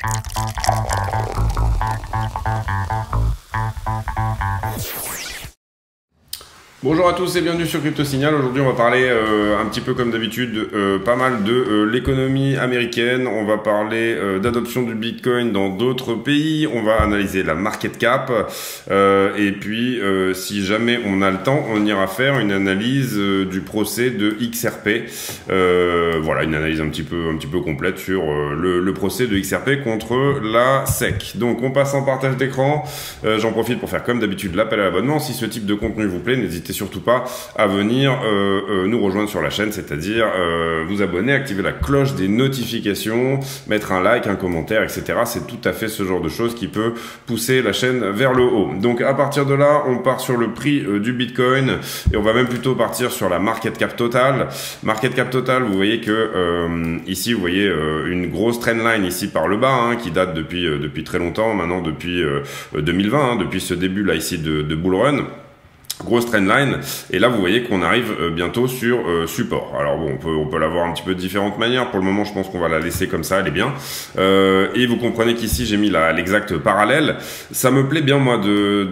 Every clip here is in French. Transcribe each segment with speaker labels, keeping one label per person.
Speaker 1: Bonjour à tous et bienvenue sur Crypto Signal. Aujourd'hui on va parler un petit peu comme d'habitude pas mal de l'économie américaine. On va parler d'adoption du Bitcoin dans d'autres pays. On va analyser la market cap et puis si jamais on a le temps, on ira faire une analyse du procès de XRP. Voilà, une analyse un petit peu complète sur le procès de XRP contre la SEC. Donc on passe en partage d'écran. J'en profite pour faire comme d'habitude l'appel à l'abonnement. Si ce type de contenu vous plaît, n'hésitez surtout pas à venir nous rejoindre sur la chaîne, c'est-à-dire vous abonner, activer la cloche des notifications, mettre un like, un commentaire, etc. C'est tout à fait ce genre de choses qui peut pousser la chaîne vers le haut. Donc à partir de là, on part sur le prix du Bitcoin et on va même plutôt partir sur la market cap totale. Market cap totale, vous voyez que ici, vous voyez une grosse trendline ici par le bas, hein, qui date depuis très longtemps, maintenant depuis 2020, hein, depuis ce début là ici de bull run. Grosse trendline, et là vous voyez qu'on arrive bientôt sur support. Alors bon, on peut la voir un petit peu de différentes manières. Pour le moment, je pense qu'on va la laisser comme ça, elle est bien. Et vous comprenez qu'ici j'ai mis l'exact parallèle. Ça me plaît bien moi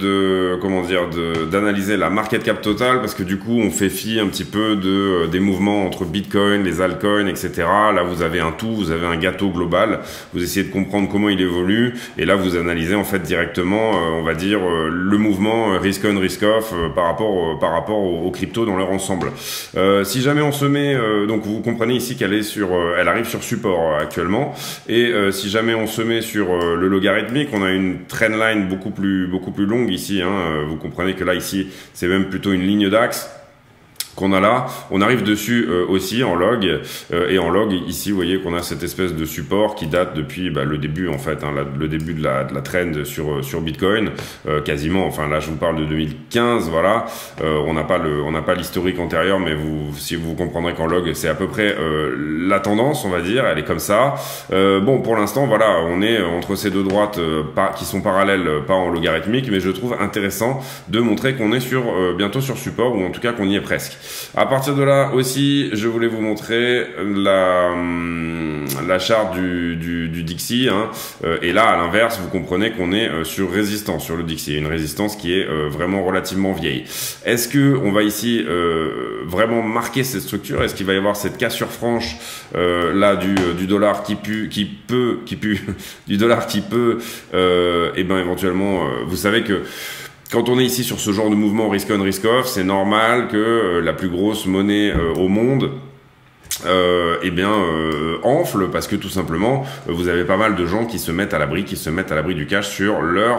Speaker 1: d'analyser la market cap totale, parce que du coup on fait fi un petit peu des mouvements entre Bitcoin, les altcoins, etc. Là vous avez un tout, vous avez un gâteau global. Vous essayez de comprendre comment il évolue, et là vous analysez en fait directement, on va dire le mouvement risk on, risk off. Par rapport aux cryptos dans leur ensemble. Si jamais on se met, donc vous comprenez ici qu'elle est elle arrive sur support actuellement, et si jamais on se met sur le logarithmique, on a une trendline beaucoup plus longue ici, hein. Vous comprenez que là ici c'est même plutôt une ligne d'axe qu'on a là. On arrive dessus aussi en log, et en log ici vous voyez qu'on a cette espèce de support qui date depuis le début en fait, hein, le début de la trend sur Bitcoin, quasiment, enfin là je vous parle de 2015, voilà. On n'a pas l'historique antérieur, mais si vous comprendrez qu'en log c'est à peu près la tendance, on va dire, elle est comme ça. Bon, pour l'instant voilà, on est entre ces deux droites qui sont parallèles, pas en logarithmique, mais je trouve intéressant de montrer qu'on est bientôt sur support, ou en tout cas qu'on y est presque. À partir de là aussi, je voulais vous montrer la charte du Dixie, hein. Et là, à l'inverse, vous comprenez qu'on est sur résistance sur le Dixie, une résistance qui est vraiment relativement vieille. Est-ce que on va ici vraiment marquer cette structure? Est-ce qu'il va y avoir cette cassure franche là du dollar qui pue du dollar qui peut, et ben éventuellement, vous savez que quand on est ici sur ce genre de mouvement risk on, risk off, c'est normal que la plus grosse monnaie au monde enfle, parce que tout simplement vous avez pas mal de gens qui se mettent à l'abri du cash sur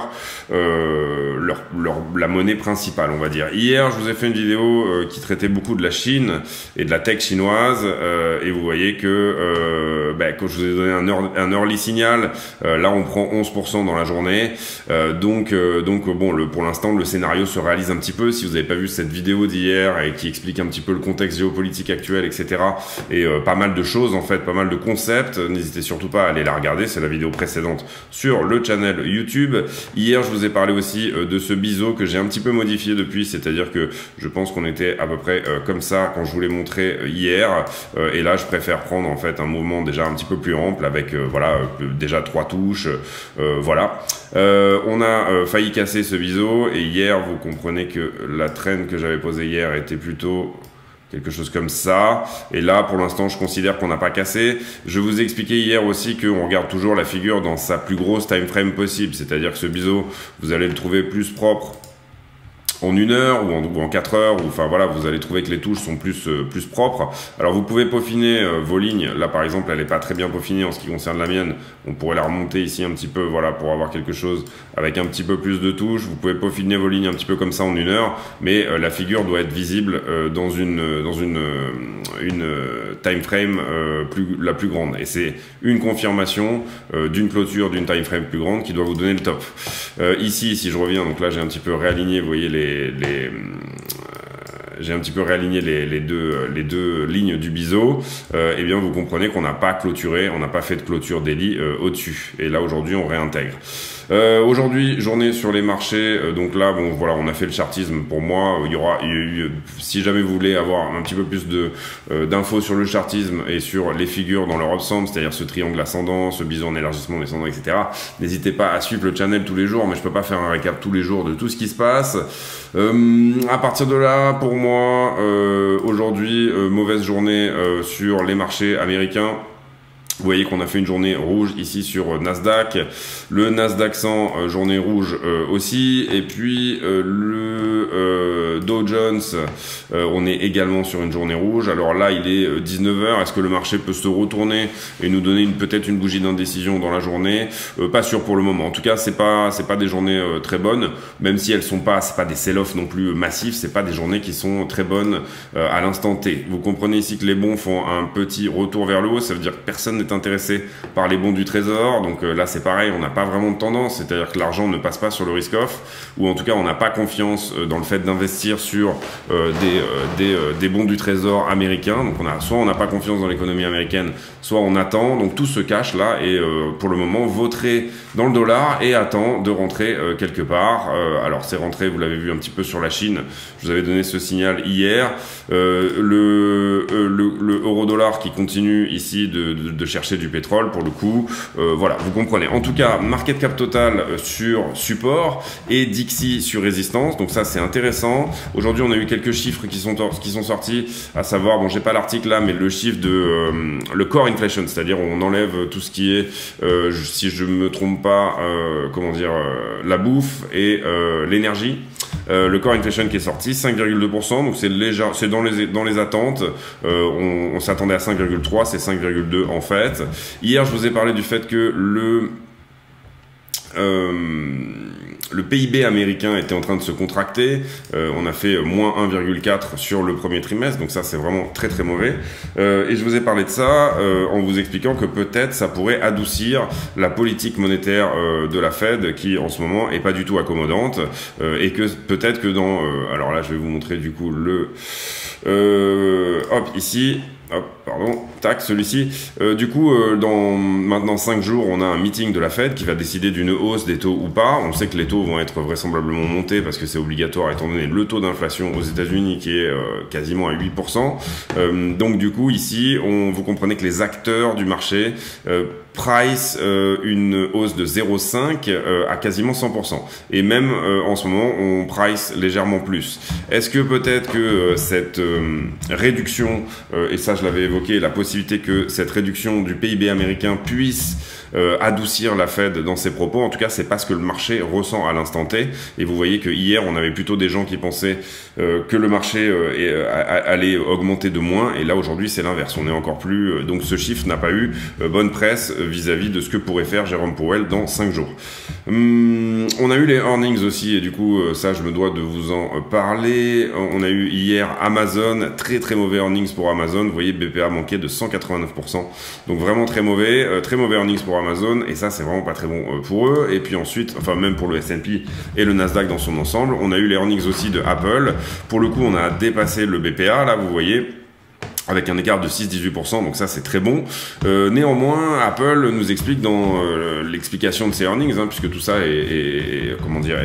Speaker 1: la monnaie principale, on va dire. Hier je vous ai fait une vidéo qui traitait beaucoup de la Chine et de la tech chinoise, et vous voyez que quand je vous ai donné un early signal, là on prend 11% dans la journée, donc bon, pour l'instant le scénario se réalise un petit peu. Si vous n'avez pas vu cette vidéo d'hier et qui explique un petit peu le contexte géopolitique actuel, etc., et pas mal de choses en fait, pas mal de concepts, n'hésitez surtout pas à aller la regarder, c'est la vidéo précédente sur le channel YouTube. Hier je vous ai parlé aussi de ce biseau que j'ai un petit peu modifié depuis, c'est-à-dire que je pense qu'on était à peu près comme ça quand je vous l'ai montré hier, et là je préfère prendre en fait un mouvement déjà un petit peu plus ample avec voilà, déjà 3 touches, voilà. On a failli casser ce biseau, et hier vous comprenez que la trend que j'avais posée hier était plutôt quelque chose comme ça, et là pour l'instant je considère qu'on n'a pas cassé. Je vous ai expliqué hier aussi qu'on regarde toujours la figure dans sa plus grosse time frame possible, c'est-à-dire que ce biseau vous allez le trouver plus propre en 1 heure ou en 4 heures, ou enfin voilà, vous allez trouver que les touches sont plus propres. Alors vous pouvez peaufiner vos lignes. Là par exemple elle n'est pas très bien peaufinée en ce qui concerne la mienne, on pourrait la remonter ici un petit peu, voilà, pour avoir quelque chose avec un petit peu plus de touches. Vous pouvez peaufiner vos lignes un petit peu comme ça en 1 heure, mais la figure doit être visible dans une time frame la plus grande, et c'est une confirmation d'une clôture d'une time frame plus grande qui doit vous donner le top. Ici si je reviens, donc là j'ai un petit peu réaligné, vous voyez j'ai un petit peu réaligné les deux lignes du biseau, eh bien vous comprenez qu'on n'a pas clôturé, on n'a pas fait de clôture daily au-dessus. Et là aujourd'hui on réintègre. Aujourd'hui, journée sur les marchés, donc là, bon, voilà, on a fait le chartisme. Pour moi, si jamais vous voulez avoir un petit peu plus d'infos sur le chartisme et sur les figures dans leur ensemble, c'est-à-dire ce triangle ascendant, ce bison en élargissement descendant, etc., n'hésitez pas à suivre le channel tous les jours, mais je peux pas faire un récap tous les jours de tout ce qui se passe. À partir de là, pour moi, aujourd'hui, mauvaise journée sur les marchés américains. Vous voyez qu'on a fait une journée rouge ici sur Nasdaq, le Nasdaq 100, journée rouge aussi, et puis le Dow Jones, on est également sur une journée rouge. Alors là, il est 19h, est-ce que le marché peut se retourner et nous donner peut-être une bougie d'indécision dans la journée? Pas sûr pour le moment. En tout cas, c'est pas des journées très bonnes, même si elles sont pas, c'est pas des sell-off non plus massifs, c'est pas des journées qui sont très bonnes à l'instant T. Vous comprenez ici que les bons font un petit retour vers le haut, ça veut dire que personne n'est intéressé par les bons du trésor, donc là c'est pareil, on n'a pas vraiment de tendance, c'est-à-dire que l'argent ne passe pas sur le risk-off, ou en tout cas on n'a pas confiance dans le fait d'investir sur des bons du trésor américains, donc soit on n'a pas confiance dans l'économie américaine, soit on attend, donc tout se cache là, et pour le moment vautrer dans le dollar et attend de rentrer quelque part. Alors c'est rentré, vous l'avez vu un petit peu sur la Chine, je vous avais donné ce signal hier, le euro-dollar qui continue ici de chercher du pétrole pour le coup, voilà, vous comprenez. En tout cas, market cap total sur support et Dixie sur résistance, donc ça c'est intéressant. Aujourd'hui on a eu quelques chiffres qui sont sortis, à savoir, bon j'ai pas l'article là, mais le chiffre de le core inflation, c'est-à-dire on enlève tout ce qui est, si je me trompe pas, comment dire, la bouffe et l'énergie. Le core inflation qui est sorti, 5,2%, donc c'est léger, c'est dans les attentes. On s'attendait à 5,3, c'est 5,2 en fait. Hier, je vous ai parlé du fait que le PIB américain était en train de se contracter, on a fait moins 1,4 sur le premier trimestre, donc ça c'est vraiment très très mauvais, et je vous ai parlé de ça en vous expliquant que peut-être ça pourrait adoucir la politique monétaire de la Fed qui en ce moment est pas du tout accommodante, et que peut-être que dans... alors là je vais vous montrer du coup hop ici, hop, pardon, tac, celui-ci. Du coup, dans maintenant 5 jours, on a un meeting de la Fed qui va décider d'une hausse des taux ou pas. On sait que les taux vont être vraisemblablement montés parce que c'est obligatoire étant donné le taux d'inflation aux États-Unis qui est quasiment à 8%. Donc du coup, ici, vous comprenez que les acteurs du marché price une hausse de 0,5 à quasiment 100%. Et même en ce moment, on price légèrement plus. Est-ce que peut-être que cette réduction, et ça je l'avais évoqué, la possibilité que cette réduction du PIB américain puisse adoucir la Fed dans ses propos, en tout cas c'est pas ce que le marché ressent à l'instant T, et vous voyez que hier on avait plutôt des gens qui pensaient que le marché allait augmenter de moins, et là aujourd'hui c'est l'inverse, on est encore plus, donc ce chiffre n'a pas eu bonne presse vis-à-vis de ce que pourrait faire Jérôme Powell dans 5 jours. On a eu les earnings aussi, et du coup ça je me dois de vous en parler. On a eu hier Amazon, très très mauvais earnings pour Amazon, vous voyez BPA manqué de 189%, donc vraiment très mauvais earnings pour Amazon, et ça c'est vraiment pas très bon pour eux. Et puis ensuite, enfin même pour le S&P et le Nasdaq dans son ensemble, on a eu les earnings aussi de Apple. Pour le coup on a dépassé le BPA, là vous voyez, avec un écart de 6-18%, donc ça c'est très bon. Néanmoins, Apple nous explique dans l'explication de ses earnings, puisque tout ça est comment dire,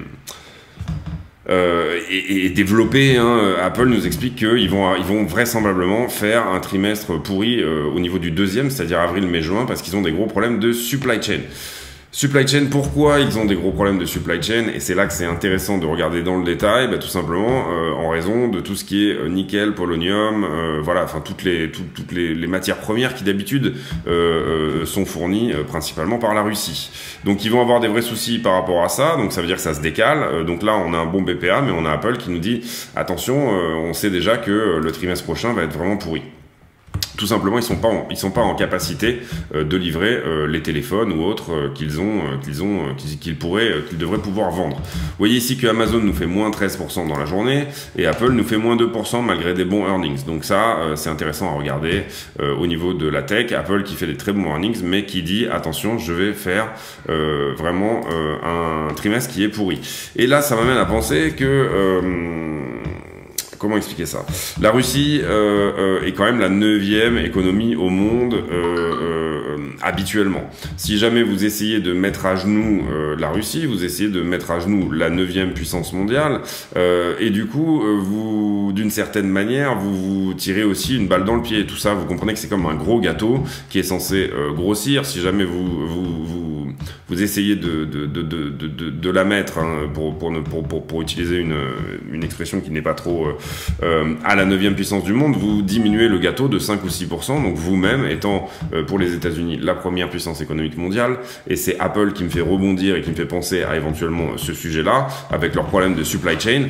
Speaker 1: est développé, Apple nous explique qu'ils vont vraisemblablement faire un trimestre pourri au niveau du deuxième, c'est-à-dire avril, mai, juin, parce qu'ils ont des gros problèmes de supply chain. Supply chain, pourquoi ils ont des gros problèmes de supply chain? Et c'est là que c'est intéressant de regarder dans le détail, tout simplement en raison de tout ce qui est nickel, polonium, voilà, enfin toutes les matières premières qui d'habitude sont fournies principalement par la Russie. Donc ils vont avoir des vrais soucis par rapport à ça, donc ça veut dire que ça se décale. Donc là on a un bon BPA, mais on a Apple qui nous dit attention, on sait déjà que le trimestre prochain va être vraiment pourri. Tout simplement, ils sont pas en capacité de livrer les téléphones ou autres qu'ils devraient pouvoir vendre. Vous voyez ici que Amazon nous fait moins 13% dans la journée et Apple nous fait moins 2% malgré des bons earnings. Donc ça, c'est intéressant à regarder au niveau de la tech. Apple qui fait des très bons earnings, mais qui dit attention, je vais faire vraiment un trimestre qui est pourri. Et là, ça m'amène à penser que comment expliquer ça? La Russie est quand même la 9e économie au monde habituellement. Si jamais vous essayez de mettre à genoux la Russie, vous essayez de mettre à genoux la 9e puissance mondiale, et du coup, vous, d'une certaine manière, vous tirez aussi une balle dans le pied. Tout ça, vous comprenez que c'est comme un gros gâteau qui est censé grossir. Si jamais vous essayez de la mettre, hein, pour utiliser une expression qui n'est pas trop à la 9e puissance du monde, vous diminuez le gâteau de 5 ou 6%, donc vous-même étant pour les États-Unis la première puissance économique mondiale, et c'est Apple qui me fait rebondir et qui me fait penser à éventuellement ce sujet-là, avec leur problème de supply chain,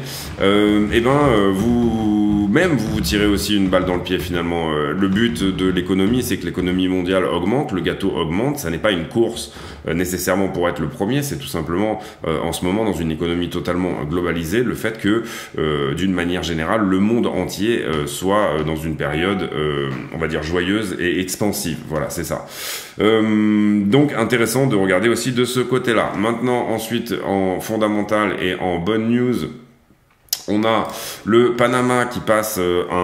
Speaker 1: vous-même vous tirez aussi une balle dans le pied finalement. Le but de l'économie, c'est que l'économie mondiale augmente, le gâteau augmente, ça n'est pas une course nécessairement pour être le premier, c'est tout simplement en ce moment dans une économie totalement globalisée, le fait que d'une manière générale le monde entier soit dans une période on va dire joyeuse et expansive, voilà, c'est ça. Donc intéressant de regarder aussi de ce côté-là. Maintenant, ensuite, en fondamental et en bonne news, on a le Panama qui passe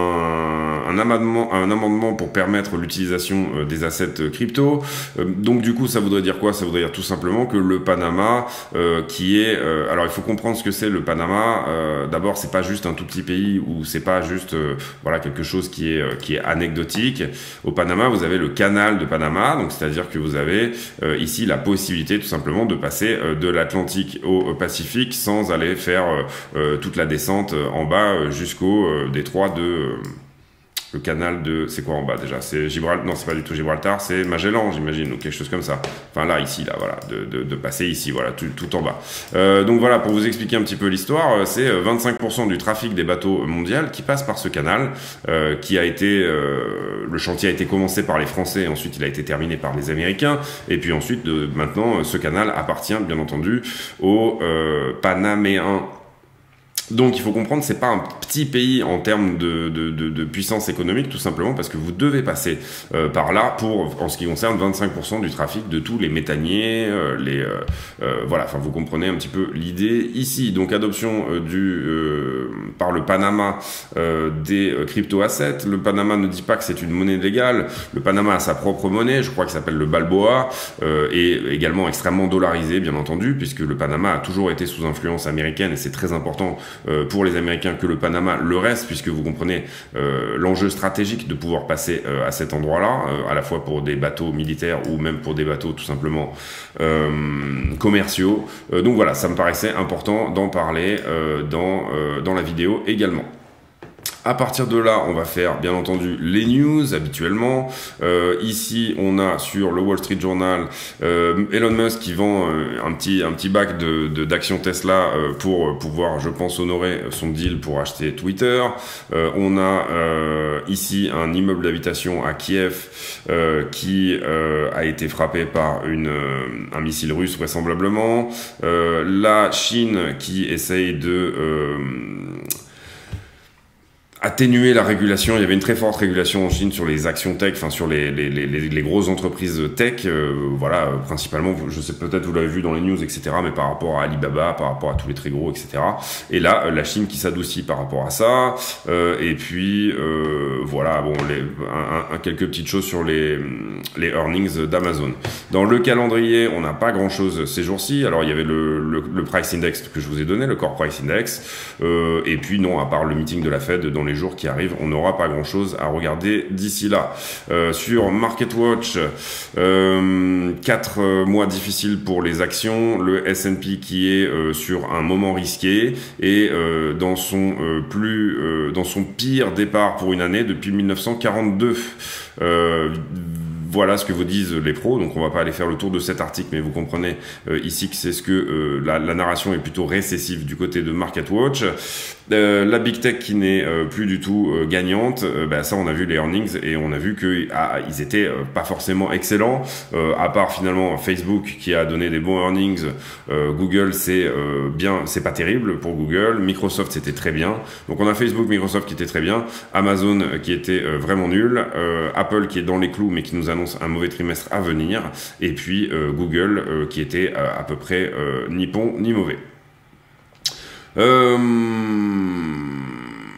Speaker 1: un amendement pour permettre l'utilisation des assets crypto. Donc du coup, ça voudrait dire quoi? Ça voudrait dire tout simplement que le Panama, qui est... alors il faut comprendre ce que c'est le Panama. D'abord, c'est pas juste un tout petit pays ou c'est pas juste voilà quelque chose qui est anecdotique. Au Panama, vous avez le canal de Panama, donc c'est-à-dire que vous avez ici la possibilité tout simplement de passer de l'Atlantique au Pacifique sans aller faire toute la descente en bas jusqu'au détroit de... le canal de... c'est quoi en bas déjà? C'est Gibraltar? Non, c'est pas du tout Gibraltar, c'est Magellan, j'imagine, ou quelque chose comme ça. Enfin là, ici, là, voilà, de passer ici, voilà, tout en bas. Donc voilà, pour vous expliquer un petit peu l'histoire, c'est 25% du trafic des bateaux mondiaux qui passe par ce canal, qui a été... le chantier a été commencé par les Français, ensuite il a été terminé par les Américains, et puis ensuite, maintenant, ce canal appartient, bien entendu, aux Panaméens. Donc il faut comprendre, c'est pas un petit pays en termes de puissance économique, tout simplement parce que vous devez passer par là pour, en ce qui concerne 25% du trafic de tous les méthaniers, voilà, enfin vous comprenez un petit peu l'idée ici. Donc adoption par le Panama des crypto-assets. Le Panama ne dit pas que c'est une monnaie légale, le Panama a sa propre monnaie, je crois que ça s'appelle le Balboa, et également extrêmement dollarisé bien entendu, puisque le Panama a toujours été sous influence américaine et c'est très important pour les Américains que le Panama le reste, puisque vous comprenez l'enjeu stratégique de pouvoir passer à cet endroit-là, à la fois pour des bateaux militaires ou même pour des bateaux tout simplement commerciaux. Donc voilà, ça me paraissait important d'en parler dans la vidéo également. À partir de là, on va faire bien entendu les news habituellement. Ici, on a sur le Wall Street Journal Elon Musk qui vend un petit bac d'actions Tesla pour pouvoir, je pense, honorer son deal pour acheter Twitter. On a ici un immeuble d'habitation à Kiev qui a été frappé par un missile russe vraisemblablement. La Chine qui essaye de... atténuer la régulation. Il y avait une très forte régulation en Chine sur les actions tech, enfin sur les grosses entreprises tech, voilà, principalement, je sais peut-être vous l'avez vu dans les news, etc., mais par rapport à Alibaba, par rapport à tous les très gros, etc. Et là, la Chine qui s'adoucit par rapport à ça, et puis voilà, bon, quelques petites choses sur les earnings d'Amazon. Dans le calendrier, on n'a pas grand-chose ces jours-ci. Alors il y avait le price index que je vous ai donné, le core price index, et puis non, à part le meeting de la Fed dans les jours qui arrivent, on n'aura pas grand chose à regarder d'ici là. Sur MarketWatch, 4 mois difficiles pour les actions, le S&P qui est sur un moment risqué et dans son pire départ pour une année depuis 1942. Voilà ce que vous disent les pros, donc on va pas aller faire le tour de cet article, mais vous comprenez ici que c'est ce que la narration est plutôt récessive du côté de MarketWatch. La Big Tech qui n'est plus du tout gagnante, ça on a vu les earnings et on a vu qu'ils étaient pas forcément excellents, à part finalement Facebook qui a donné des bons earnings. Google c'est pas terrible pour Google, Microsoft c'était très bien, donc on a Facebook, Microsoft qui était très bien, Amazon qui était vraiment nul, Apple qui est dans les clous mais qui nous annonce un mauvais trimestre à venir, et puis Google qui était à peu près ni bon ni mauvais.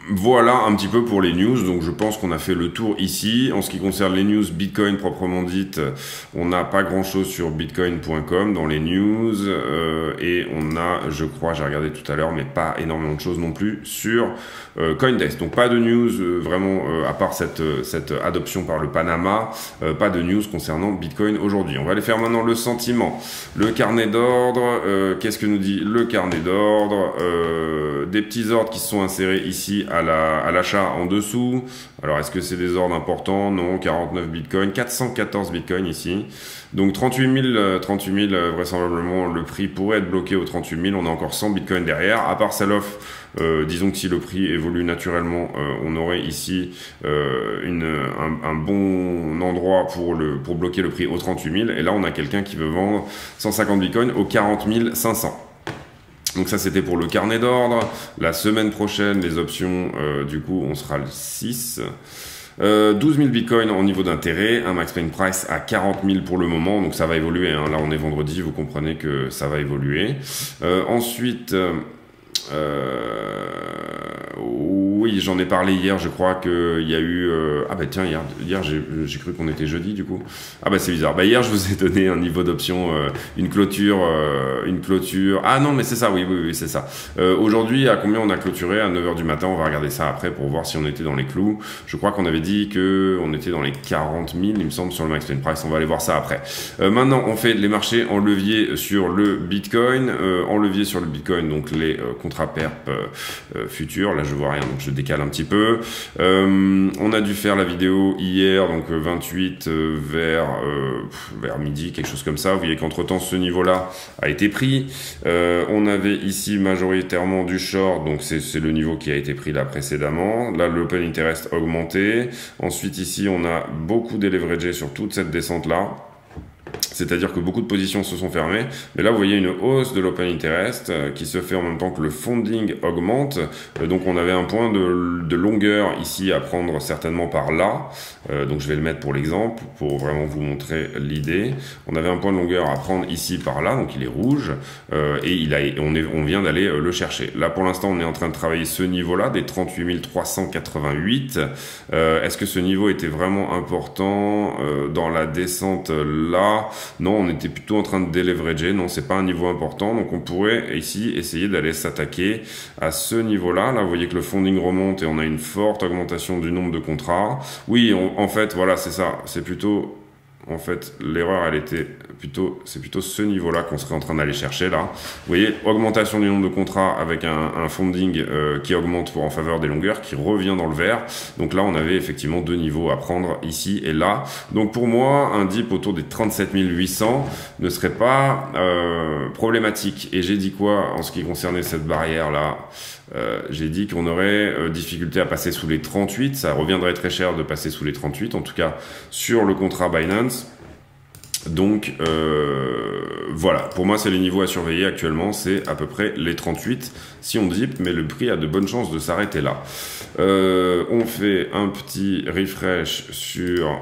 Speaker 1: Voilà un petit peu pour les news, donc je pense qu'on a fait le tour ici. En ce qui concerne les news Bitcoin proprement dites, on n'a pas grand chose sur bitcoin.com dans les news, et on a, je crois, j'ai regardé tout à l'heure, mais pas énormément de choses non plus sur Coindesk. Donc pas de news vraiment, à part cette adoption par le Panama, pas de news concernant Bitcoin aujourd'hui. On va aller faire maintenant le sentiment, le carnet d'ordre. Qu'est-ce que nous dit le carnet d'ordre? Des petits ordres qui se sont insérés ici à l'achat en dessous. Alors est-ce que c'est des ordres importants? Non. 49 bitcoins, 414 bitcoins ici. Donc 38 000 vraisemblablement le prix pourrait être bloqué aux 38 000. On a encore 100 bitcoins derrière. À part sell-off, disons que si le prix évolue naturellement, on aurait ici un bon endroit pour bloquer le prix aux 38 000. Et là on a quelqu'un qui veut vendre 150 bitcoins aux 40 500. Donc ça c'était pour le carnet d'ordre. La semaine prochaine, les options, du coup on sera le 6. 12 000 bitcoins en niveau d'intérêt, un max pain price à 40 000 pour le moment, donc ça va évoluer, hein. Là on est vendredi, vous comprenez que ça va évoluer. Ensuite, oui, j'en ai parlé hier, je crois qu'il y a eu... Ah bah tiens, hier j'ai cru qu'on était jeudi du coup. Ah bah c'est bizarre. Bah hier je vous ai donné un niveau d'option, une clôture... Ah non mais c'est ça, oui c'est ça. Aujourd'hui, à combien on a clôturé? À 9h du matin, on va regarder ça après pour voir si on était dans les clous. Je crois qu'on avait dit qu'on était dans les 40 000, il me semble, sur le max pain price. On va aller voir ça après. Maintenant, on fait les marchés en levier sur le Bitcoin. En levier sur le Bitcoin, donc les contrats perp futurs. Là, je vois rien, donc je décale un petit peu. On a dû faire la vidéo hier, donc 28 vers midi, quelque chose comme ça. Vous voyez qu'entre temps, ce niveau-là a été pris. On avait ici majoritairement du short, donc c'est le niveau qui a été pris là précédemment. Là, l'open interest augmenté. Ensuite, ici, on a beaucoup déleveragé sur toute cette descente-là. C'est-à-dire que beaucoup de positions se sont fermées. Mais là, vous voyez une hausse de l'open interest qui se fait en même temps que le funding augmente. Donc, on avait un point de longueur ici à prendre certainement par là. Donc, je vais le mettre pour l'exemple, pour vraiment vous montrer l'idée. On avait un point de longueur à prendre ici par là. Donc, il est rouge. Et on vient d'aller le chercher. Là, pour l'instant, on est en train de travailler ce niveau-là, des 38 388. Est-ce que ce niveau était vraiment important dans la descente là? Non, on était plutôt en train de déleverager. Non, c'est pas un niveau important. Donc, on pourrait ici essayer d'aller s'attaquer à ce niveau-là. Là, vous voyez que le funding remonte et on a une forte augmentation du nombre de contrats. Oui, en fait, voilà, c'est ça. C'est plutôt... En fait, l'erreur, c'est plutôt ce niveau-là qu'on serait en train d'aller chercher là. Vous voyez, augmentation du nombre de contrats avec un funding qui augmente en faveur des longueurs, qui revient dans le vert. Donc là, on avait effectivement deux niveaux à prendre ici et là. Donc pour moi, un dip autour des 37 800 ne serait pas problématique. Et j'ai dit quoi en ce qui concernait cette barrière-là? J'ai dit qu'on aurait difficulté à passer sous les 38. Ça reviendrait très cher de passer sous les 38, en tout cas sur le contrat Binance. Donc voilà, pour moi c'est les niveaux à surveiller actuellement, c'est à peu près les 38 si on dip, mais le prix a de bonnes chances de s'arrêter là. On fait un petit refresh sur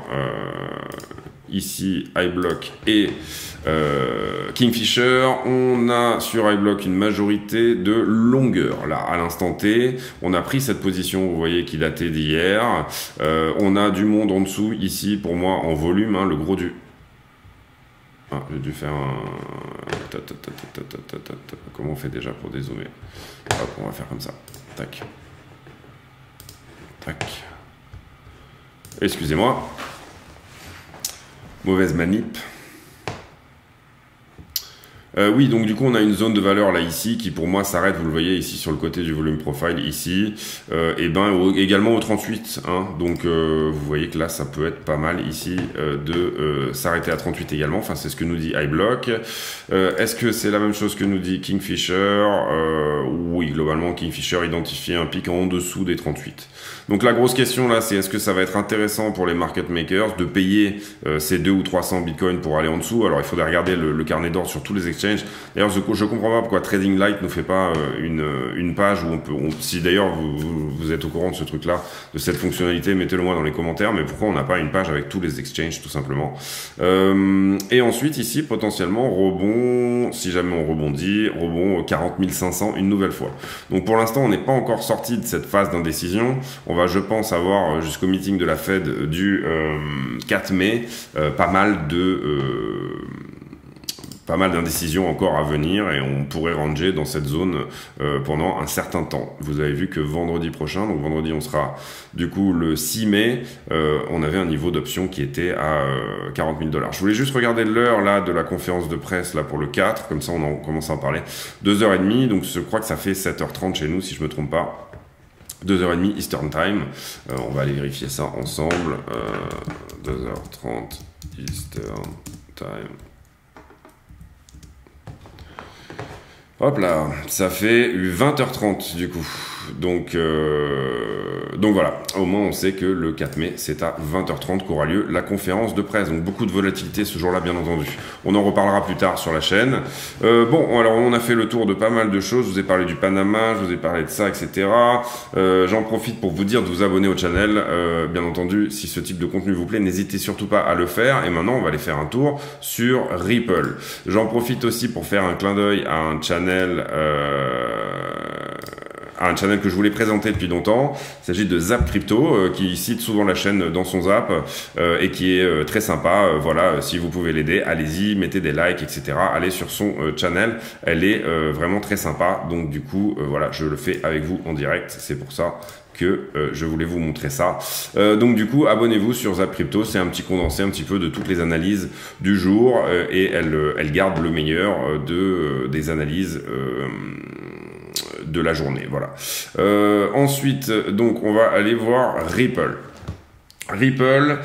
Speaker 1: ici iBlock et Kingfisher. On a sur iBlock une majorité de longueur là à l'instant T. On a pris cette position, vous voyez, qui datait d'hier. On a du monde en dessous ici pour moi en volume, hein, le gros du... Ah, j'ai dû faire un... Comment on fait déjà pour dézoomer? Hop, on va faire comme ça. Tac. Tac. Excusez-moi. Mauvaise manip. Oui, donc du coup on a une zone de valeur là ici qui pour moi s'arrête, vous le voyez ici sur le côté du volume profile ici, et ben également au 38, hein, donc vous voyez que là ça peut être pas mal ici de s'arrêter à 38 également, enfin c'est ce que nous dit iBlock. Est-ce que c'est la même chose que nous dit Kingfisher? Oui, globalement Kingfisher identifie un pic en dessous des 38. Donc la grosse question là, c'est est-ce que ça va être intéressant pour les market makers de payer ces 200 ou 300 bitcoins pour aller en dessous? Alors il faudrait regarder le carnet d'ordre sur tous les exchanges. exchanges. D'ailleurs, je comprends pas pourquoi Trading Light nous fait pas une page où on peut, si d'ailleurs vous êtes au courant de ce truc-là, de cette fonctionnalité, mettez-le moi dans les commentaires, mais pourquoi on n'a pas une page avec tous les exchanges, tout simplement. Et ensuite, ici, potentiellement, rebond, si jamais on rebondit, rebond 40 500 une nouvelle fois. Donc pour l'instant, on n'est pas encore sorti de cette phase d'indécision. On va, je pense, avoir jusqu'au meeting de la Fed du 4 mai pas mal d'indécisions encore à venir et on pourrait ranger dans cette zone pendant un certain temps. Vous avez vu que vendredi prochain, donc vendredi on sera du coup le 6 mai, on avait un niveau d'option qui était à 40 000 $. Je voulais juste regarder l'heure là de la conférence de presse là pour le 4, comme ça on en commence à en parler. 2h30, donc je crois que ça fait 7h30 chez nous si je me trompe pas. 2h30 Eastern Time. On va aller vérifier ça ensemble. 2h30 Eastern Time. Hop là, ça fait 20h30 du coup. Donc voilà, au moins on sait que le 4 mai, c'est à 20h30 qu'aura lieu la conférence de presse. Donc beaucoup de volatilité ce jour-là, bien entendu. On en reparlera plus tard sur la chaîne. Bon, alors on a fait le tour de pas mal de choses. Je vous ai parlé du Panama, je vous ai parlé de ça, etc. J'en profite pour vous dire de vous abonner au channel. Bien entendu, si ce type de contenu vous plaît, n'hésitez surtout pas à le faire. Et maintenant, on va aller faire un tour sur Ripple. J'en profite aussi pour faire un clin d'œil à un channel que je voulais présenter depuis longtemps. Il s'agit de Zap Crypto, qui cite souvent la chaîne dans son Zap et qui est très sympa. Voilà, si vous pouvez l'aider, allez-y, mettez des likes, etc. Allez sur son channel, elle est vraiment très sympa. Donc du coup, voilà, je le fais avec vous en direct. C'est pour ça que je voulais vous montrer ça. Donc du coup, abonnez-vous sur Zap Crypto, c'est un petit condensé un petit peu de toutes les analyses du jour et elle garde le meilleur des analyses de la journée. Voilà. Ensuite, donc on va aller voir Ripple. Ripple.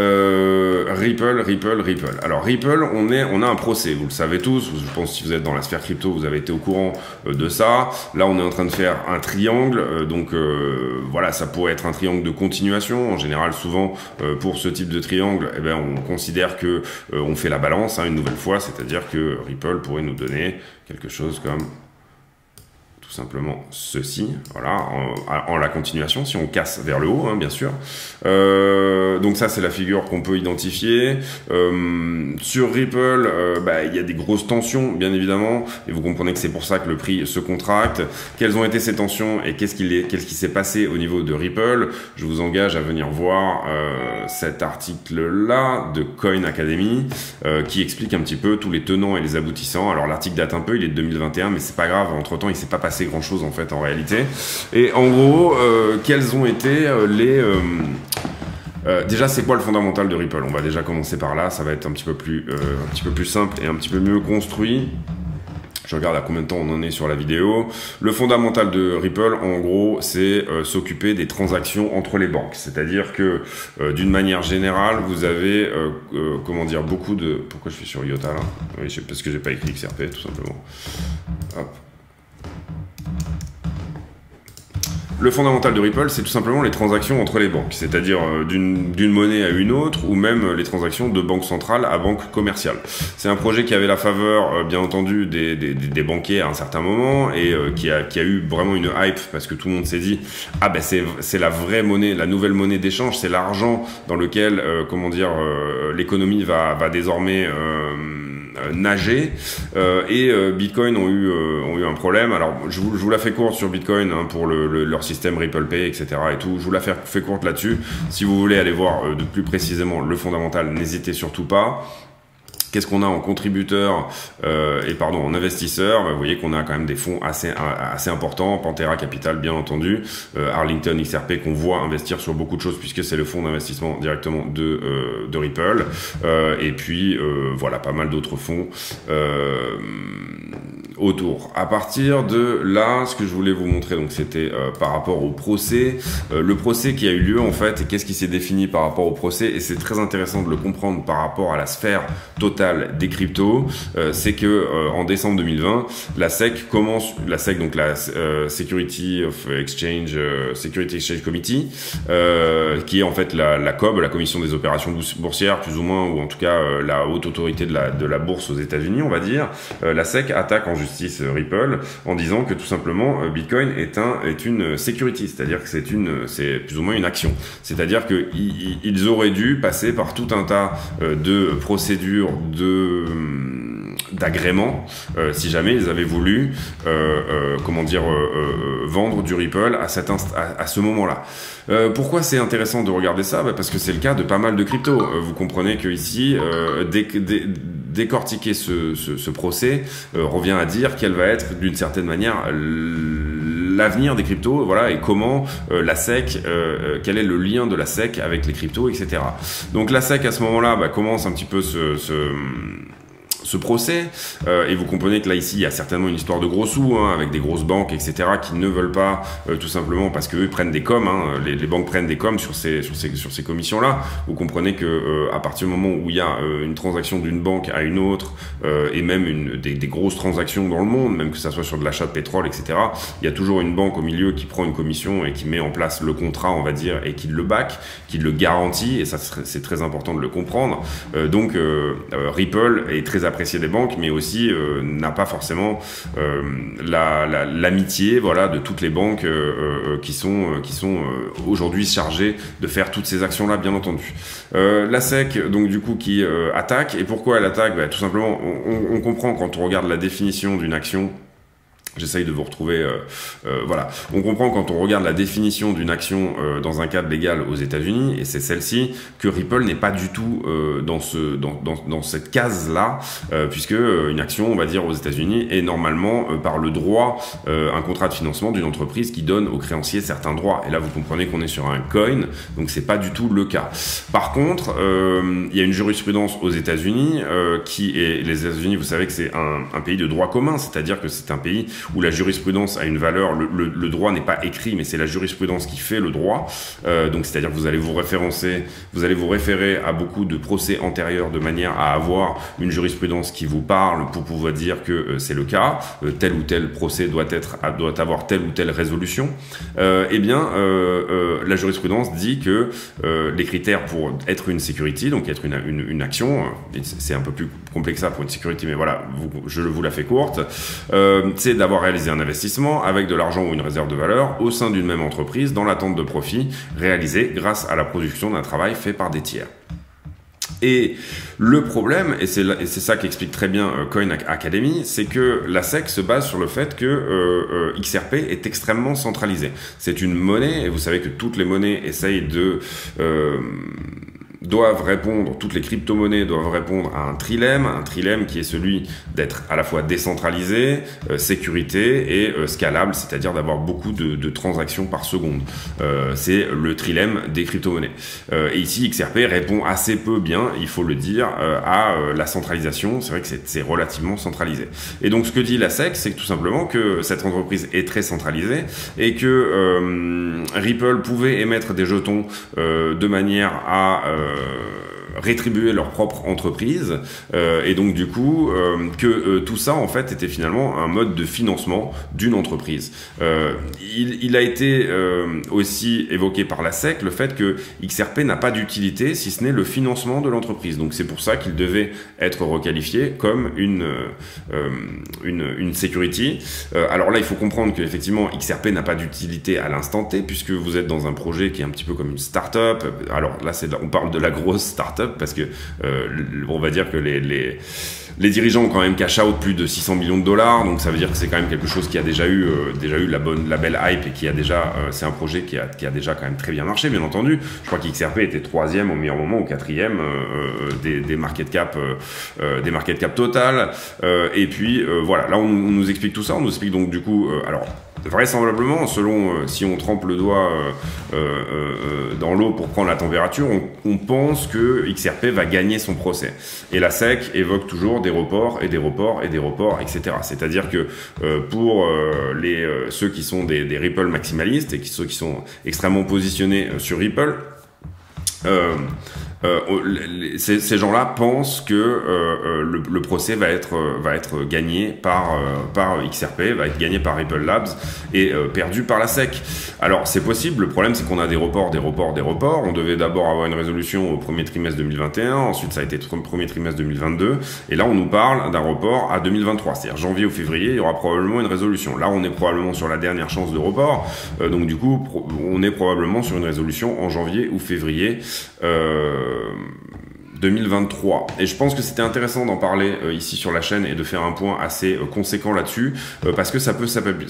Speaker 1: Alors Ripple, on a un procès, vous le savez tous. Je pense que si vous êtes dans la sphère crypto, vous avez été au courant de ça. Là, on est en train de faire un triangle. Voilà, ça pourrait être un triangle de continuation. En général, souvent pour ce type de triangle, eh ben, on considère que on fait la balance une nouvelle fois, c'est-à-dire que Ripple pourrait nous donner quelque chose comme simplement ceci, voilà, en la continuation, si on casse vers le haut, bien sûr. Donc ça, c'est la figure qu'on peut identifier. Sur Ripple, il y a des grosses tensions, bien évidemment, et vous comprenez que c'est pour ça que le prix se contracte. Quelles ont été ces tensions et qu'est-ce qui s'est passé au niveau de Ripple? Je vous engage à venir voir cet article-là de Coin Academy qui explique un petit peu tous les tenants et les aboutissants. Alors l'article date un peu, il est de 2021, mais c'est pas grave, entre-temps, il s'est pas passé grand chose en fait en réalité. Et en gros, quels ont été déjà, c'est quoi le fondamental de Ripple? On va déjà commencer par là, ça va être un petit peu plus simple et un petit peu mieux construit. Je regarde à combien de temps on en est sur la vidéo. Le fondamental de Ripple, en gros, c'est s'occuper des transactions entre les banques. C'est-à-dire que, d'une manière générale, vous avez, comment dire, beaucoup de... Pourquoi je suis sur IOTA là? Oui, parce que j'ai pas écrit XRP, tout simplement. Hop. Le fondamental de Ripple, c'est tout simplement les transactions entre les banques, c'est-à-dire d'une monnaie à une autre, ou même les transactions de banque centrale à banque commerciale. C'est un projet qui avait la faveur, bien entendu, des banquiers à un certain moment, et qui a eu vraiment une hype, parce que tout le monde s'est dit, ah ben c'est la vraie monnaie, la nouvelle monnaie d'échange, c'est l'argent dans lequel, comment dire, l'économie va désormais... nager et Bitcoin ont eu un problème. Alors je vous la fais courte sur Bitcoin pour leur système Ripple Pay, etc. et tout. Je vous la fais courte là-dessus. Si vous voulez aller voir de plus précisément le fondamental, n'hésitez surtout pas. Qu'est-ce qu'on a en contributeur en investisseur? Vous voyez qu'on a quand même des fonds assez importants. Panthera Capital, bien entendu. Arlington XRP, qu'on voit investir sur beaucoup de choses puisque c'est le fonds d'investissement directement de Ripple. Et puis, voilà, pas mal d'autres fonds. autour. À partir de là, ce que je voulais vous montrer, donc c'était par rapport au procès, le procès qui a eu lieu en fait, et qu'est-ce qui s'est défini par rapport au procès, et c'est très intéressant de le comprendre par rapport à la sphère totale des cryptos, c'est que en décembre 2020, la SEC commence, la SEC donc la Security Exchange Committee, qui est en fait la COB, la Commission des opérations boursières plus ou moins, ou en tout cas la haute autorité de la bourse aux États-Unis, on va dire. La SEC attaque en justice Ripple en disant que tout simplement Bitcoin est une security, c'est-à-dire que c'est plus ou moins une action. C'est-à-dire que ils auraient dû passer par tout un tas de procédures d'agrément si jamais ils avaient voulu vendre du Ripple à ce moment-là. Pourquoi c'est intéressant de regarder ça? Parce que c'est le cas de pas mal de cryptos. Vous comprenez que ici décortiquer ce procès revient à dire quel va être d'une certaine manière l'avenir des cryptos, voilà, et comment la SEC, quel est le lien de la SEC avec les cryptos, etc. Donc la SEC à ce moment-là commence un petit peu ce procès, et vous comprenez que là ici il y a certainement une histoire de gros sous, hein, avec des grosses banques, etc., qui ne veulent pas tout simplement parce qu'eux prennent des coms, hein, les banques prennent des coms sur ces commissions là. Vous comprenez que à partir du moment où il y a une transaction d'une banque à une autre, et même des grosses transactions dans le monde, même que ça soit sur de l'achat de pétrole, etc., il y a toujours une banque au milieu qui prend une commission et qui met en place le contrat, on va dire, et qui le back, qui le garantit, et ça c'est très important de le comprendre. Donc Ripple est très apprécié des banques, mais aussi n'a pas forcément l'amitié, voilà, de toutes les banques qui sont aujourd'hui chargées de faire toutes ces actions-là, bien entendu. La SEC, donc du coup, qui attaque. Et pourquoi elle attaque? Tout simplement, on comprend quand on regarde la définition d'une action. J'essaye de vous retrouver, voilà. On comprend quand on regarde la définition d'une action dans un cadre légal aux États-Unis, et c'est celle-ci, que Ripple n'est pas du tout dans cette case-là, puisque une action, on va dire, aux États-Unis est normalement par le droit un contrat de financement d'une entreprise qui donne aux créanciers certains droits. Et là, vous comprenez qu'on est sur un coin, donc c'est pas du tout le cas. Par contre, il y a une jurisprudence aux États-Unis les États-Unis, vous savez que c'est un pays de droit commun, c'est-à-dire que c'est un pays où la jurisprudence a une valeur, le droit n'est pas écrit, mais c'est la jurisprudence qui fait le droit. Donc c'est-à-dire que vous allez vous référer à beaucoup de procès antérieurs de manière à avoir une jurisprudence qui vous parle pour pouvoir dire que c'est le cas, tel ou tel procès doit avoir telle ou telle résolution. La jurisprudence dit que les critères pour être une security, donc être une action, c'est un peu plus complexe que ça pour une security, mais voilà, je vous la fais courte, c'est d'avoir réalisé un investissement avec de l'argent ou une réserve de valeur au sein d'une même entreprise dans l'attente de profit réalisé grâce à la production d'un travail fait par des tiers. Et le problème, et c'est ça qu'explique très bien Coin Academy, c'est que la SEC se base sur le fait que XRP est extrêmement centralisé. C'est une monnaie, et vous savez que toutes les monnaies essayent toutes les crypto-monnaies doivent répondre à un trilemme qui est celui d'être à la fois décentralisé, sécurité et scalable, c'est-à-dire d'avoir beaucoup de transactions par seconde. C'est le trilemme des crypto-monnaies. Et ici, XRP répond assez peu bien, il faut le dire, à la centralisation. C'est vrai que c'est relativement centralisé. Et donc, ce que dit la SEC, c'est que tout simplement que cette entreprise est très centralisée et que Ripple pouvait émettre des jetons de manière à rétribuer leur propre entreprise, et donc du coup tout ça en fait était finalement un mode de financement d'une entreprise. Il a été aussi évoqué par la SEC le fait que XRP n'a pas d'utilité si ce n'est le financement de l'entreprise, donc c'est pour ça qu'il devait être requalifié comme une security. Alors là il faut comprendre qu'effectivement XRP n'a pas d'utilité à l'instant T puisque vous êtes dans un projet qui est un petit peu comme une start-up. Alors là on parle de la grosse start-up parce que on va dire que les dirigeants ont quand même cash out plus de 600 millions de dollars, donc ça veut dire que c'est quand même quelque chose qui a déjà eu la belle hype et qui a déjà, c'est un projet qui a déjà quand même très bien marché, bien entendu. Je crois qu'XRP était 3e au meilleur moment ou 4e des market cap total. Et puis voilà, là on nous explique tout ça, on nous explique donc du coup, alors vraisemblablement, selon si on trempe le doigt dans l'eau pour prendre la température, on pense que XRP va gagner son procès. Et la SEC évoque toujours des reports et des reports et des reports, etc. C'est-à-dire que pour ceux qui sont des Ripple maximalistes et ceux qui sont extrêmement positionnés sur Ripple, ces gens-là pensent que le procès va être gagné par XRP, va être gagné par Ripple Labs et perdu par la SEC. Alors c'est possible, le problème c'est qu'on a des reports. On devait d'abord avoir une résolution au premier trimestre 2021, ensuite ça a été premier trimestre 2022, et là on nous parle d'un report à 2023, c'est-à-dire janvier ou février, il y aura probablement une résolution. Là on est probablement sur la dernière chance de report, donc du coup on est probablement sur une résolution en janvier ou février 2023. Et je pense que c'était intéressant d'en parler ici sur la chaîne et de faire un point assez conséquent là-dessus, parce que ça peut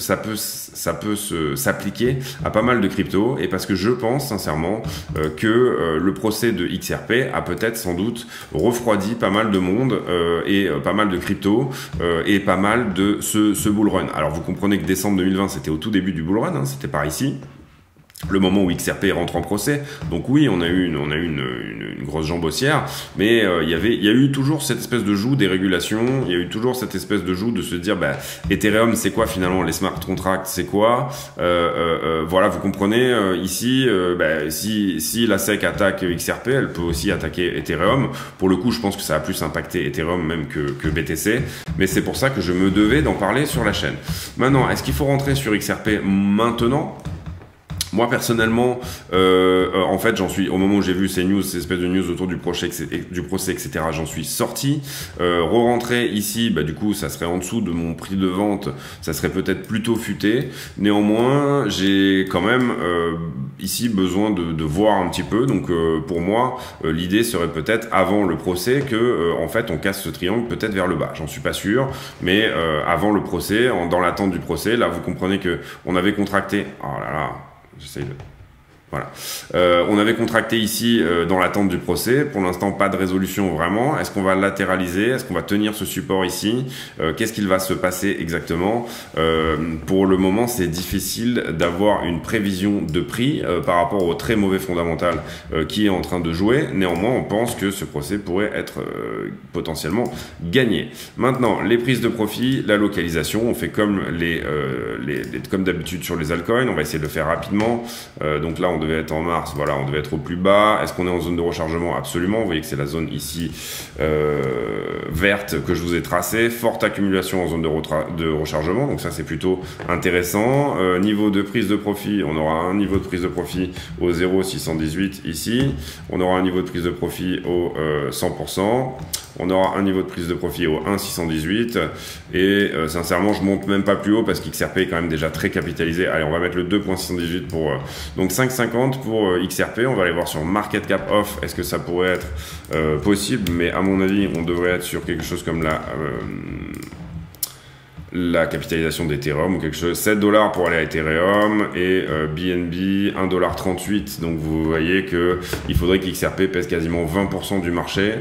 Speaker 1: s'appliquer à pas mal de cryptos, et parce que je pense sincèrement que le procès de XRP a peut-être sans doute refroidi pas mal de monde et pas mal de cryptos et pas mal de ce bull run. Alors vous comprenez que décembre 2020 c'était au tout début du bull run, hein, c'était par ici. Le moment où XRP rentre en procès, donc oui, on a eu une grosse jambe haussière, mais il y a eu toujours cette espèce de joug des régulations, il y a eu toujours cette espèce de joug de se dire, bah, Ethereum, c'est quoi finalement, les smart contracts, c'est quoi, voilà, vous comprenez, ici, bah, si la SEC attaque XRP, elle peut aussi attaquer Ethereum. Pour le coup, je pense que ça a plus impacté Ethereum même que BTC, mais c'est pour ça que je me devais d'en parler sur la chaîne. Maintenant, est-ce qu'il faut rentrer sur XRP maintenant ? Moi personnellement, en fait, j'en suis au moment où j'ai vu ces news, ces espèces de news autour du procès, etc. J'en suis sorti. Re-rentrer ici, bah du coup, ça serait en dessous de mon prix de vente, ça serait peut-être plutôt futé. Néanmoins, j'ai quand même ici besoin de voir un petit peu. Donc, pour moi, l'idée serait peut-être avant le procès que, en fait, on casse ce triangle peut-être vers le bas. J'en suis pas sûr, mais avant le procès, dans l'attente du procès, là, vous comprenez que on avait contracté. Oh là là. J'essaye de... Voilà. On avait contracté ici dans l'attente du procès. Pour l'instant, pas de résolution vraiment. Est-ce qu'on va latéraliser? Est-ce qu'on va tenir ce support ici? Qu'est-ce qu'il va se passer exactement? Pour le moment, c'est difficile d'avoir une prévision de prix par rapport au très mauvais fondamental qui est en train de jouer. Néanmoins, on pense que ce procès pourrait être potentiellement gagné. Maintenant, les prises de profit, la localisation, on fait comme comme d'habitude sur les altcoins. On va essayer de le faire rapidement. Donc là, on devait être en mars, voilà, on devait être au plus bas. Est-ce qu'on est en zone de rechargement? Absolument. Vous voyez que c'est la zone ici verte que je vous ai tracée. Forte accumulation en zone de rechargement, donc ça c'est plutôt intéressant. Niveau de prise de profit, on aura un niveau de prise de profit au 0,618 ici. On aura un niveau de prise de profit au 100%. On aura un niveau de prise de profit au 1,618 et sincèrement je monte même pas plus haut parce qu'XRP est quand même déjà très capitalisé. Allez, on va mettre le 2,618 pour donc 5,50 pour XRP. On va aller voir sur Market Cap Off, est-ce que ça pourrait être possible, mais à mon avis on devrait être sur quelque chose comme la capitalisation d'Ethereum ou quelque chose, 7 $ pour aller à Ethereum et BNB 1,38 $. Donc vous voyez que il faudrait qu'XRP pèse quasiment 20% du marché.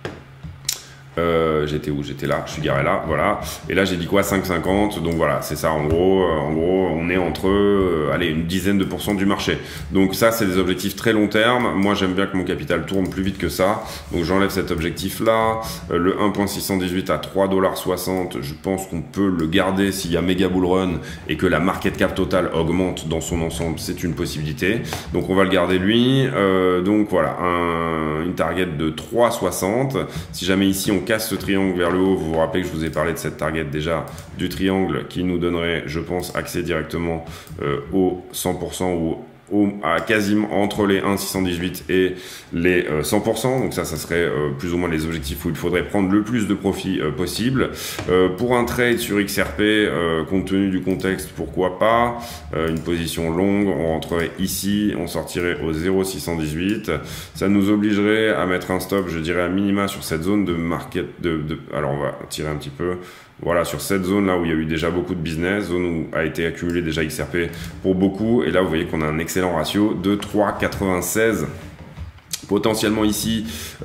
Speaker 1: J'étais où? J'étais là, je suis garé là, voilà. Et là, j'ai dit quoi? 5,50. Donc voilà, c'est ça. En gros, on est entre, allez, une dizaine de % du marché. Donc ça, c'est des objectifs très long terme. Moi, j'aime bien que mon capital tourne plus vite que ça. Donc j'enlève cet objectif-là. Le 1,618 à 3,60 $. Je pense qu'on peut le garder s'il y a méga bull run et que la market cap totale augmente dans son ensemble. C'est une possibilité. Donc on va le garder lui. Donc voilà, une target de 3,60. Si jamais ici on casse ce triangle vers le haut, vous vous rappelez que je vous ai parlé de cette target déjà du triangle qui nous donnerait, je pense, accès directement au 100% ou à quasiment entre les 1,618 et les 100%. Donc ça serait plus ou moins les objectifs où il faudrait prendre le plus de profit possible. Pour un trade sur XRP, compte tenu du contexte, pourquoi pas. Une position longue, on rentrerait ici, on sortirait au 0,618. Ça nous obligerait à mettre un stop, je dirais à minima sur cette zone de market. Alors on va tirer un petit peu. Voilà, sur cette zone là où il y a eu déjà beaucoup de business, zone où a été accumulé déjà XRP pour beaucoup, et là vous voyez qu'on a un excellent ratio de 3,96 Potentiellement ici,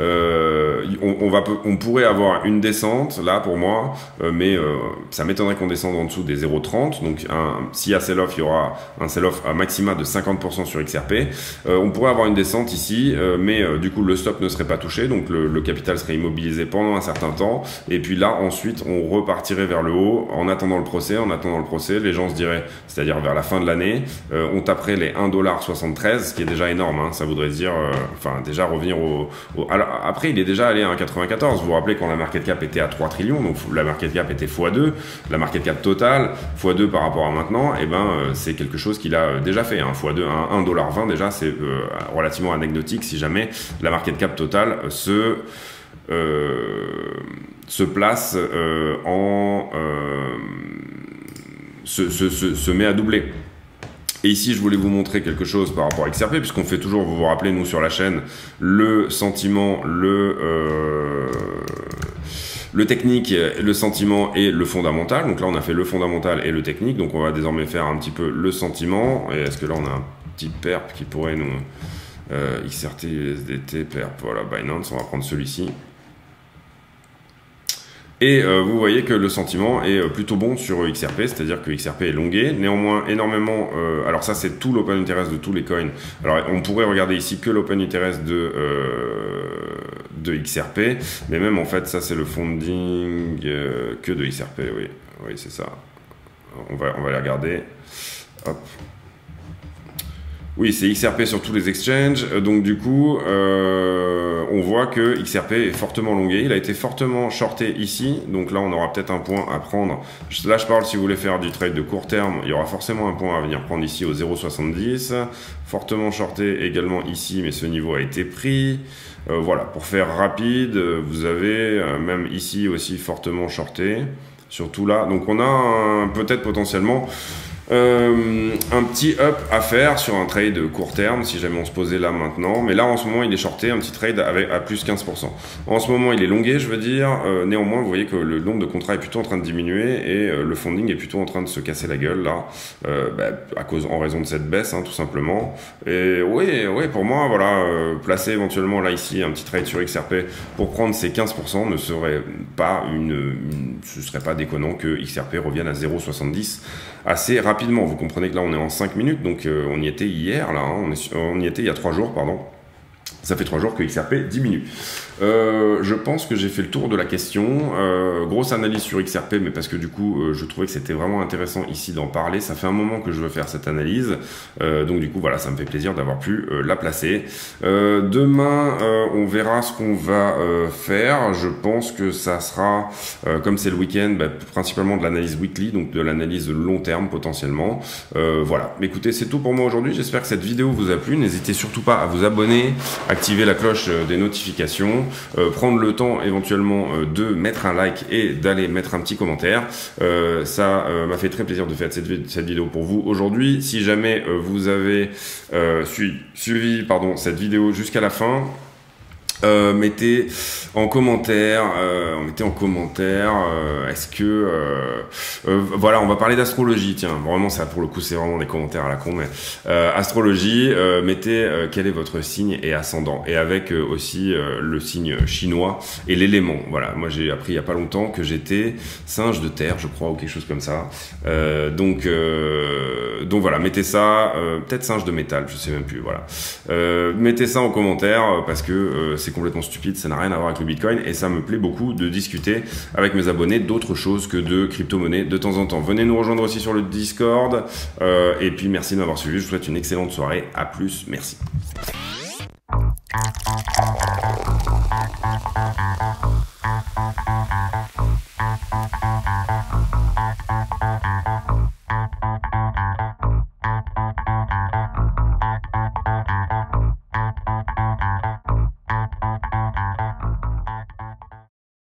Speaker 1: on pourrait avoir une descente là pour moi, mais ça m'étonnerait qu'on descende en dessous des 0,30. Donc s'il y a sell-off, il y aura un sell-off à maxima de 50% sur XRP. On pourrait avoir une descente ici, mais du coup le stop ne serait pas touché, donc le capital serait immobilisé pendant un certain temps. Et puis là ensuite on repartirait vers le haut en attendant le procès. Les gens se diraient, c'est-à-dire vers la fin de l'année, on taperait les 1,73$, ce qui est déjà énorme. Hein, ça voudrait dire, déjà revenir alors, après, il est déjà allé à 1,94. Vous vous rappelez quand la market cap était à 3 trillions, donc la market cap était x2, la market cap totale x2 par rapport à maintenant, et c'est quelque chose qu'il a déjà fait. Hein, x2 à 1,20$, déjà, c'est relativement anecdotique si jamais la market cap totale se place se met à doubler. Et ici, je voulais vous montrer quelque chose par rapport à XRP, puisqu'on fait toujours, vous vous rappelez, nous sur la chaîne, le sentiment, le technique, le sentiment et le fondamental. Donc là, on a fait le fondamental et le technique. Donc on va désormais faire un petit peu le sentiment. Et est-ce que là, on a un petit perp qui pourrait nous... XRT, USDT, perp, voilà, Binance, on va prendre celui-ci. Et vous voyez que le sentiment est plutôt bon sur XRP, c'est-à-dire que XRP est longué, néanmoins énormément... alors ça c'est tout l'open interest de tous les coins. Alors on pourrait regarder ici que l'open interest de XRP, mais même en fait ça c'est le funding que de XRP, oui, c'est ça. On va les regarder. Hop. Oui, c'est XRP sur tous les exchanges, donc du coup, on voit que XRP est fortement longué, il a été fortement shorté ici, donc là on aura peut-être un point à prendre. Là je parle si vous voulez faire du trade de court terme, il y aura forcément un point à venir prendre ici au 0,70, fortement shorté également ici, mais ce niveau a été pris. Voilà, pour faire rapide, vous avez même ici aussi fortement shorté, surtout là, donc on a peut-être potentiellement... un petit up à faire sur un trade court terme si jamais on se posait là maintenant, mais là en ce moment il est shorté, un petit trade à plus 15%. En ce moment il est longué, je veux dire, néanmoins vous voyez que le nombre de contrats est plutôt en train de diminuer et le funding est plutôt en train de se casser la gueule là, en raison de cette baisse, hein, tout simplement. Et oui, pour moi voilà, placer éventuellement là ici un petit trade sur XRP pour prendre ces 15% ne serait pas ce serait pas déconnant que XRP revienne à 0,70 assez rapidement. Vous comprenez que là on est en 5 minutes, donc on y était hier, là, hein, on y était il y a 3 jours, pardon. Ça fait 3 jours que XRP diminue. Je pense que j'ai fait le tour de la question. Grosse analyse sur XRP, mais parce que du coup, je trouvais que c'était vraiment intéressant ici d'en parler. Ça fait un moment que je veux faire cette analyse. Donc du coup, voilà, ça me fait plaisir d'avoir pu la placer. Demain, on verra ce qu'on va faire. Je pense que ça sera, comme c'est le week-end, principalement de l'analyse weekly, donc de l'analyse long terme potentiellement. Voilà. Écoutez, c'est tout pour moi aujourd'hui. J'espère que cette vidéo vous a plu. N'hésitez surtout pas à vous abonner, activer la cloche des notifications, prendre le temps éventuellement de mettre un like et d'aller mettre un petit commentaire. Ça m'a fait très plaisir de faire cette vidéo pour vous aujourd'hui. Si jamais vous avez suivi cette vidéo jusqu'à la fin, mettez en commentaire, est-ce que voilà, on va parler d'astrologie, tiens, vraiment ça pour le coup c'est vraiment des commentaires à la con, mais astrologie, mettez quel est votre signe et ascendant, et avec aussi le signe chinois et l'élément. Voilà, moi j'ai appris il y a pas longtemps que j'étais singe de terre, je crois, ou quelque chose comme ça. Donc voilà, mettez ça, peut-être singe de métal, je sais même plus, voilà. Mettez ça en commentaire parce que c'est complètement stupide, ça n'a rien à voir avec le Bitcoin et ça me plaît beaucoup de discuter avec mes abonnés d'autres choses que de crypto-monnaie de temps en temps. Venez nous rejoindre aussi sur le Discord et puis merci de m'avoir suivi, je vous souhaite une excellente soirée, à plus, merci.